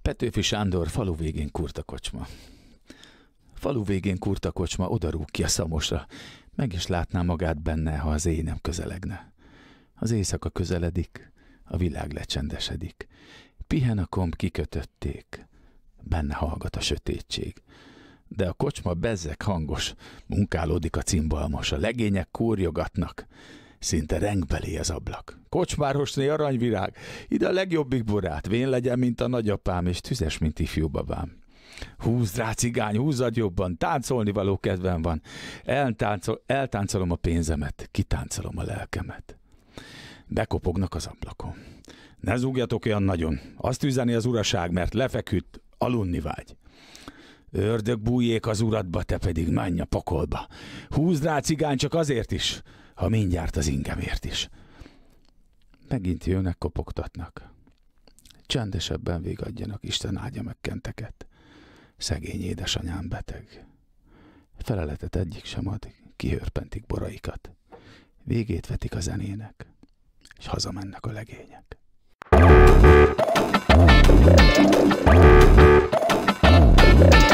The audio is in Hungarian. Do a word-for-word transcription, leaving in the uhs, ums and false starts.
Petőfi Sándor falu végén kurta kocsma. Falu végén kurta kocsma, oda rúg ki a szamosra. Meg is látná magát benne, ha az éj nem közelegne. Az éjszaka közeledik, a világ lecsendesedik. Pihen a komp, kikötötték. Benne hallgat a sötétség. De a kocsma bezzeg hangos, munkálódik a cimbalmos, a legények kórjogatnak. Szinte reng belé az ablak. Kocsmárosné aranyvirág, ide a legjobbik borát, vén legyen, mint a nagyapám, és tüzes, mint ifjú babám. Húzd rá, cigány, húzzad jobban, táncolni való kedvem van. Eltáncol, eltáncolom a pénzemet, kitáncolom a lelkemet. Bekopognak az ablakon. Ne zúgjatok olyan nagyon, azt üzeni az uraság, mert lefeküdt, aludni vágy. Ördög bújjék az uradba, te pedig menj a pokolba. Húzd rá, cigány, csak azért is, ha mindjárt az ingemért is. Megint jönnek, kopogtatnak. Csendesebben végadjanak, Isten áldja meg kenteket. Szegény édesanyám beteg. Feleletet egyik sem ad, kihörpentik boraikat. Végét vetik a zenének, és hazamennek a legények. Thank you.